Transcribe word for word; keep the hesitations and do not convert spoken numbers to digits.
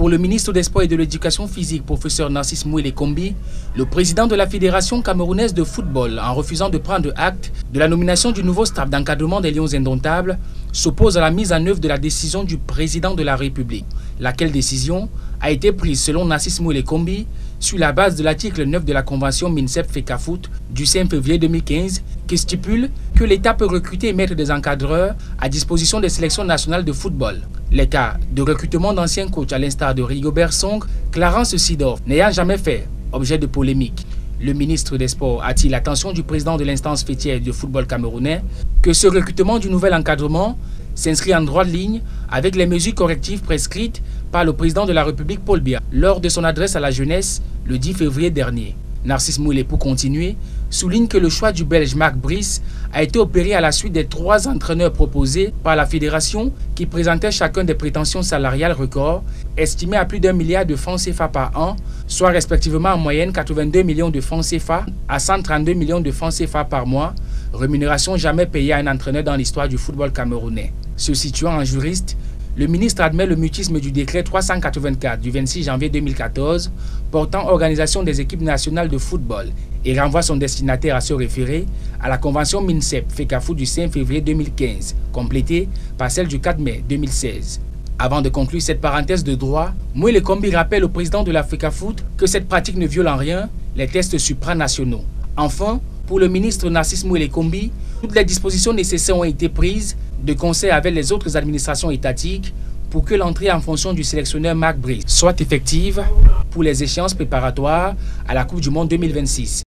Pour le ministre des Sports et de l'Éducation physique, professeur Narcisse Mouélé Kombi, le président de la Fédération camerounaise de football, en refusant de prendre acte de la nomination du nouveau staff d'encadrement des Lions indomptables, s'oppose à la mise en œuvre de la décision du président de la République. Laquelle décision a été prise, selon Narcisse Mouélé Kombi, sur la base de l'article neuf de la Convention MINSEP-FECAFOOT du cinq février deux mille quinze, qui stipule que l'État peut recruter et mettre des encadreurs à disposition des sélections nationales de football. Les cas de recrutement d'anciens coachs à l'instar de Rigobert Song, Clarence Seedorf, n'ayant jamais fait objet de polémique. Le ministre des Sports attire l'attention du président de l'instance fêtière de football camerounais que ce recrutement du nouvel encadrement s'inscrit en droite ligne avec les mesures correctives prescrites par le président de la République Paul Biya lors de son adresse à la jeunesse le dix février dernier. Narcisse Mouélé, pour continuer, souligne que le choix du Belge Marc Brice a été opéré à la suite des trois entraîneurs proposés par la fédération qui présentaient chacun des prétentions salariales records estimées à plus d'un milliard de francs C F A par an, soit respectivement en moyenne quatre-vingt-deux millions de francs C F A à cent trente-deux millions de francs C F A par mois, rémunération jamais payée à un entraîneur dans l'histoire du football camerounais. Se situant en juriste, le ministre admet le mutisme du décret trois cent quatre-vingt-quatre du vingt-six janvier deux mille quatorze portant organisation des équipes nationales de football et renvoie son destinataire à se référer à la convention MINSEP-FECAFOOT du cinq février deux mille quinze, complétée par celle du quatre mai deux mille seize. Avant de conclure cette parenthèse de droit, Mouélé Kombi rappelle au président de la FECAFOOT que cette pratique ne viole en rien les tests supranationaux. Enfin, pour le ministre Narcisse Mouélé Kombi, toutes les dispositions nécessaires ont été prises de concert avec les autres administrations étatiques pour que l'entrée en fonction du sélectionneur Marc Brice soit effective pour les échéances préparatoires à la Coupe du Monde deux mille vingt-six.